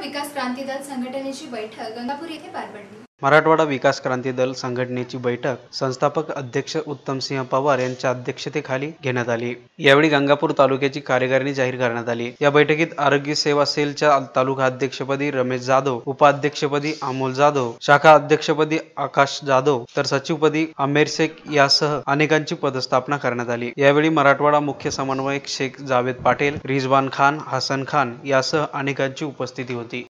विकास क्रांती दल संघटनेची बैठक गंगापूर येथे पार पडली। मराठवाडा विकास क्रांती दल संघटनेची बैठक संस्थापक अध्यक्ष उत्तमसिंह पवार यांच्या अध्यक्षतेखाली घेण्यात आली। यावेळी गंगापूर तालुक्याची कार्यकारिणी जाहीर करण्यात आली। या बैठकीत आरोग्य सेवा सेलच्या तालुका अध्यक्षपदी रमेश जाधव, उपाध्यक्षपदी अमोल जाधव, शाखा अध्यक्षपदी आकाश जाधव तर सचिवपदी आमेर शेख यासह अनेकांची पदस्थापना करण्यात आली। यावेळी मराठवाडा मुख्य समन्वयक शेख जावेद पाटील, रिजवान खान, हसन खान यासह अनेकांची उपस्थिती होती।